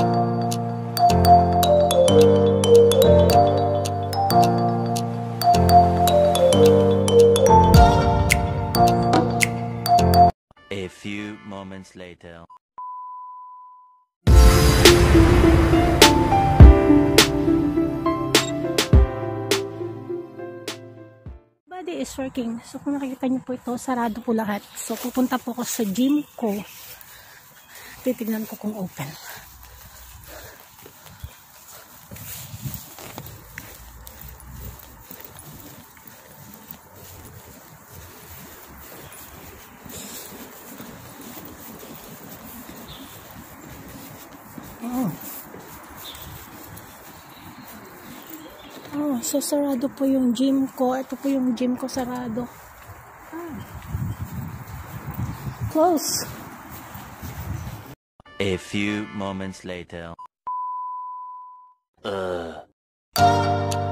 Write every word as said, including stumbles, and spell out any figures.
A few moments later. Body is working. So kung nakikita niyo po ito, sarado po lahat. So pupunta po ako sa gym ko. Titignan ko kung open. Oh. Oh, so sarado po yung gym ko. Ito po yung gym ko, sarado. Ah. Close. A few moments later. Uh.